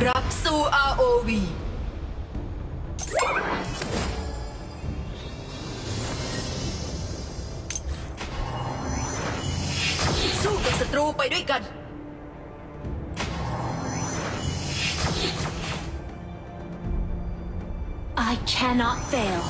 รับสู่ ROV สู้กับศัตรูไปด้วยกันI cannot fail.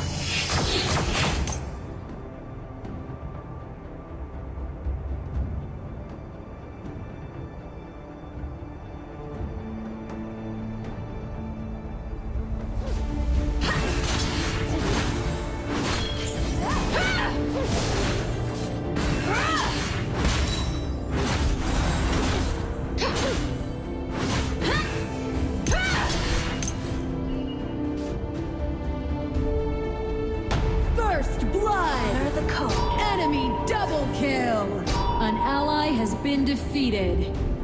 Enemy double kill! An ally has been defeated.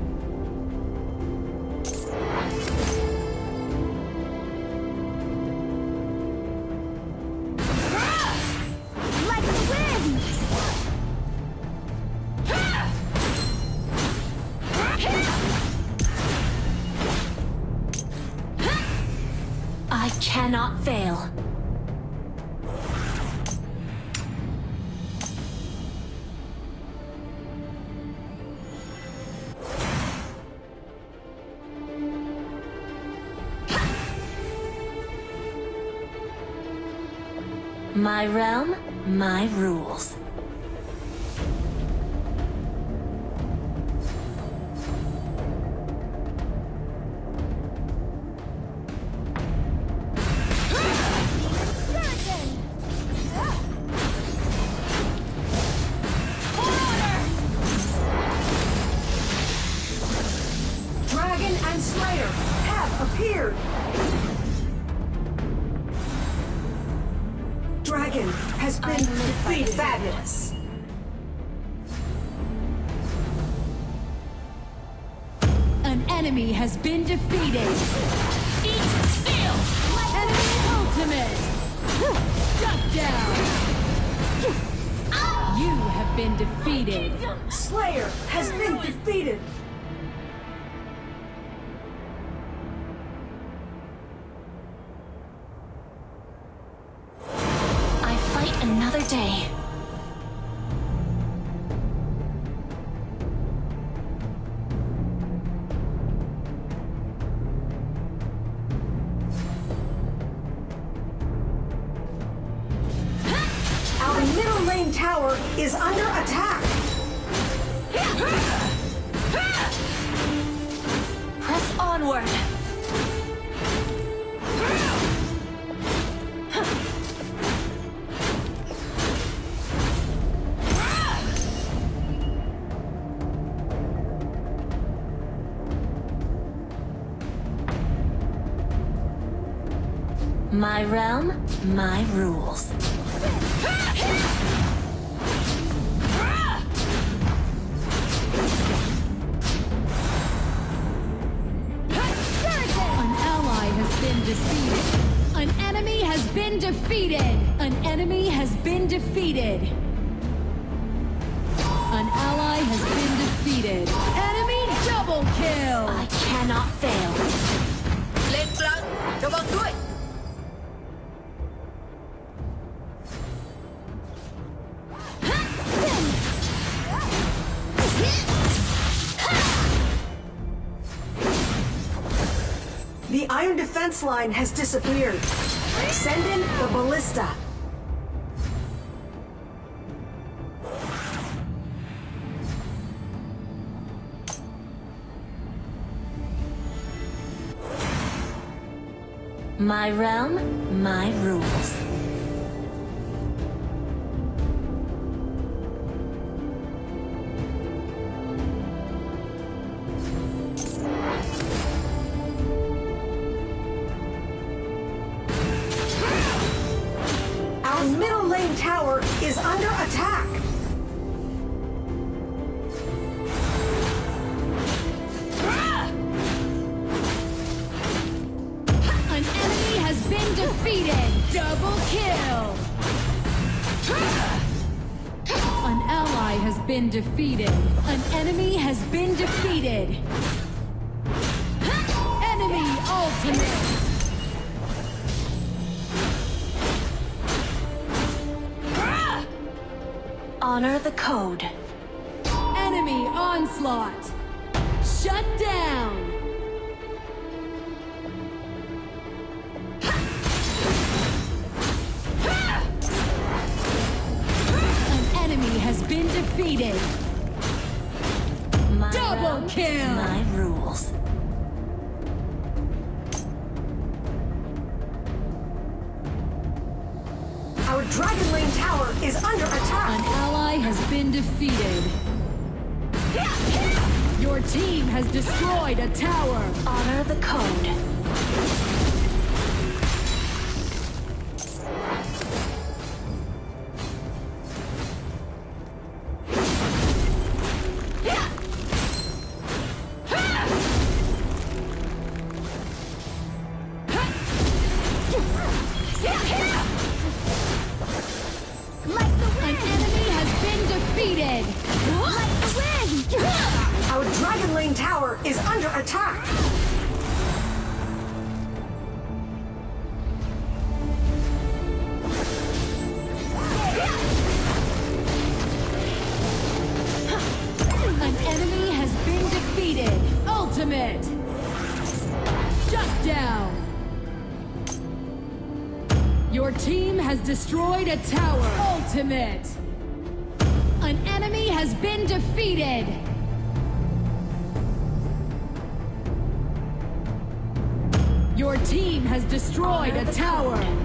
Like the wind! I cannot fail. My realm, my rules. Dragon and Slayer have appeared. Dragon has been defeated. Fabulous. An enemy has been defeated. Eat still! Enemy ultimate! Shut down! You have been defeated. Slayer has been defeated. Another day. Our middle lane tower is under attack. Press onward. My realm, my rules. An ally has been defeated. An enemy has been defeated. An enemy has been defeated. An ally has been defeated. Enemy double kill! I cannot fail. เลนกลางระวังด้วย The iron defense line has disappeared. Send in the ballista. My realm, my rules. Our middle lane tower is under attack. An enemy has been defeated! Double kill! An ally has been defeated. An enemy has been defeated. Enemy ultimate! Honor the code. Enemy onslaught! Shut down! An enemy has been defeated! My Double realm, kill! my rules. Our Dragon Lane tower is under An attack. ally has been defeated. Your team has destroyed a tower. Honor the code. An enemy has been defeated. Like the wind! Our Dragon Lane tower is under attack. An enemy has been defeated. Ultimate. Shut down. Your team has destroyed a tower. Ultimate. An enemy has been defeated. Your team has destroyed Honor a the tower. code.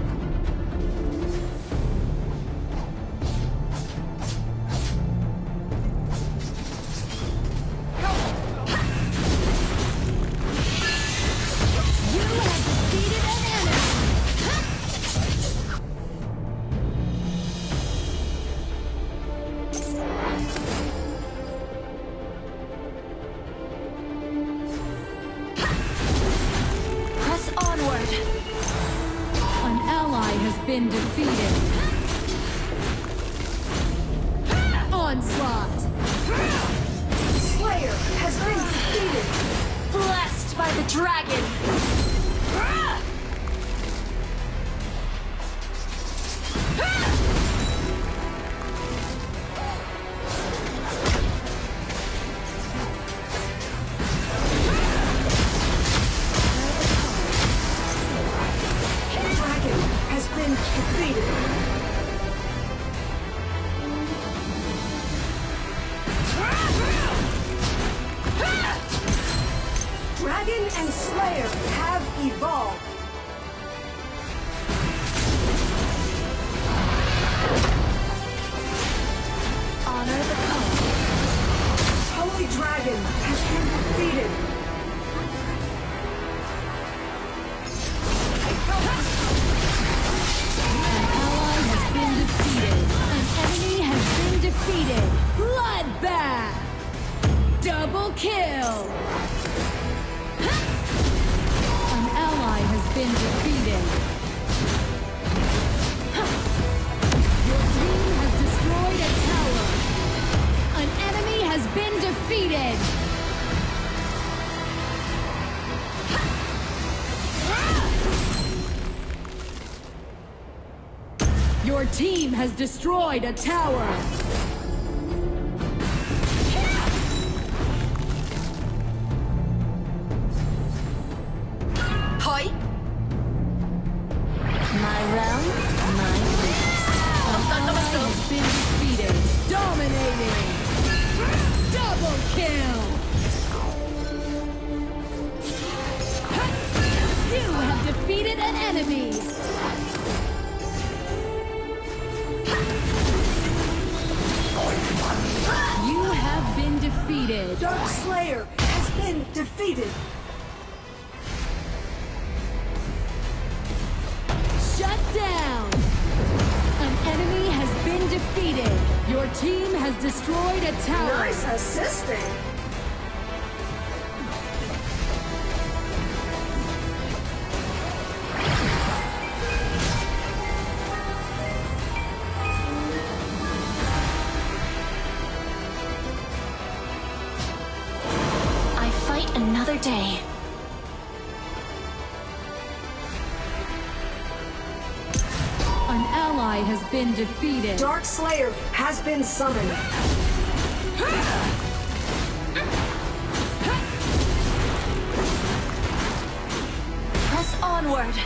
You have defeated an enemy. Press onward. An ally has been defeated. Onslaught. Slayer has been defeated. Blessed by the dragon. Dragon has been defeated. Dragon and Slayer have evolved. Honor the code. Holy Dragon has been defeated. An ally has been defeated. An enemy has been defeated. Bloodbath. Double kill. An ally has been defeated. Your team has destroyed a tower. An enemy has been defeated. Your team has destroyed a tower. Hoi. My realm, my rules. Ally has been defeated. Dominating. Double kill. You have defeated an enemy. You have been defeated. Dark Slayer has been defeated. Shut down. An enemy has been defeated. Your team has destroyed a tower. Nice assisting. I fight another day. ally has been defeated. Dark Slayer has been summoned. Press onward.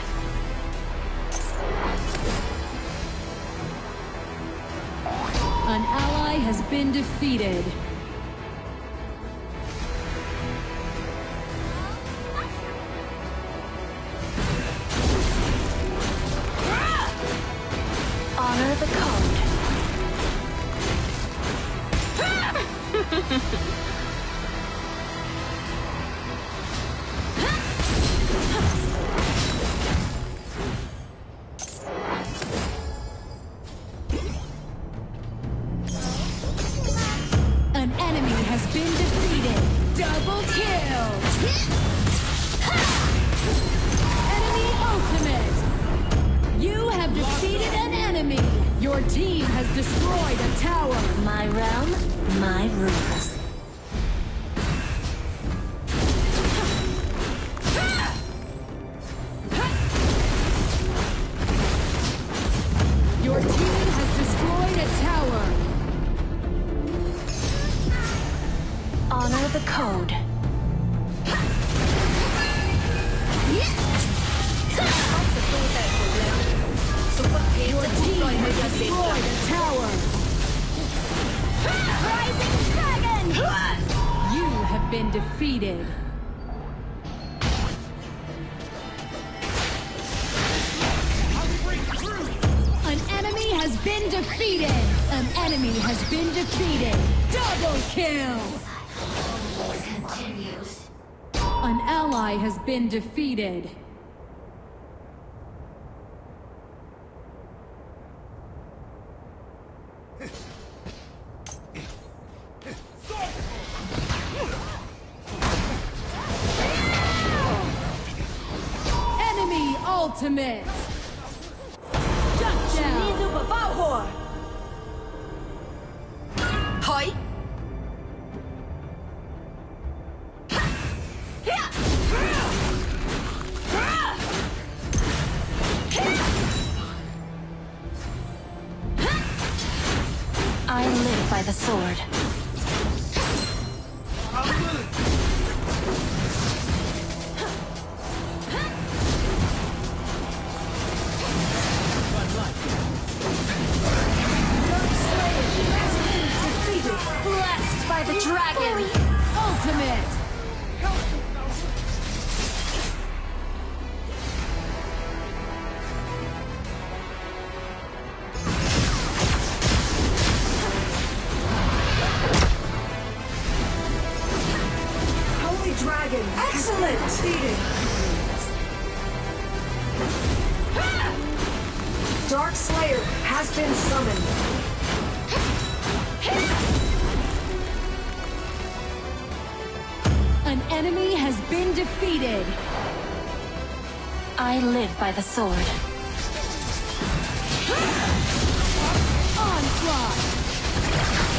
An ally has been defeated. Honor the code. An enemy has been defeated. Double kill. Enemy ultimate. You have defeated an enemy. Your team has destroyed a tower. My realm, my rules. Your team has destroyed a tower. Honor the code. Your team has destroyed a tower. Rising Dragon! You have been defeated. An enemy has been defeated. An enemy has been defeated. Double kill. An ally has been defeated. Enemy ultimate. Shut down. ถอย I live by the sword. Blessed by the dragon. Ultimate. Holy Dragon. Excellent. Defeated. Dark Slayer has been summoned. An enemy has been defeated. I live by the sword. Onslaught.